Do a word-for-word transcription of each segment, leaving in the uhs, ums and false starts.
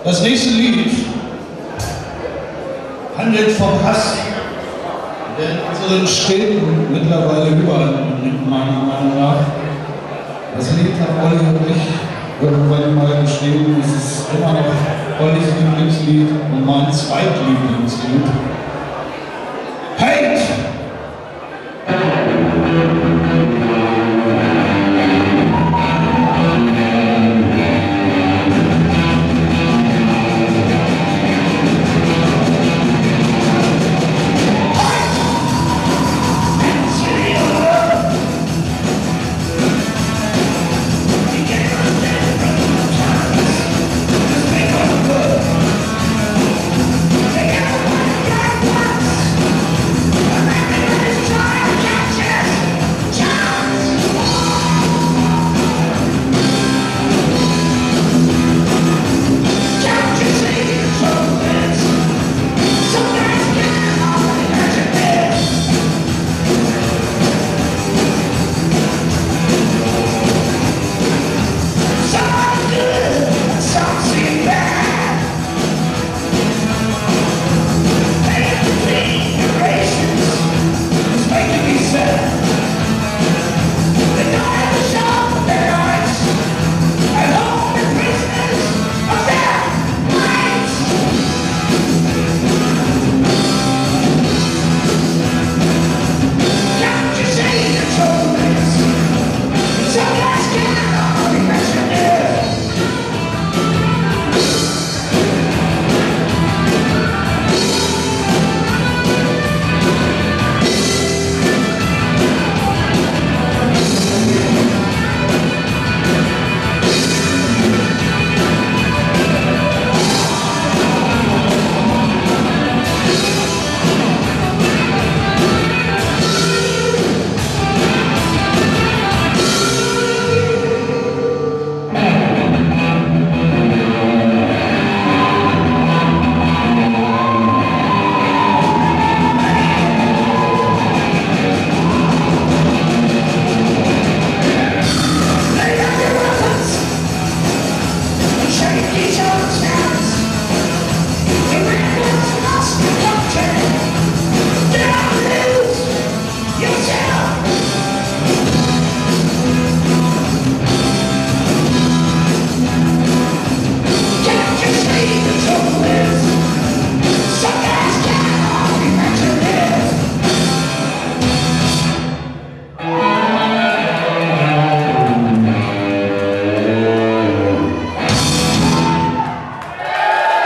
Das nächste Lied handelt vom Hass, der in unseren Städten mittlerweile überall liegt, meiner Meinung nach. Das Lied hat Olli und ich irgendwann mal geschrieben. Es ist immer noch Ollis Lieblingslied und mein Zweitlieblingslied. Hate!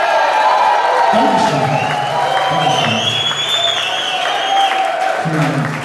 Dankeschön. Dankeschön. Vielen Dank.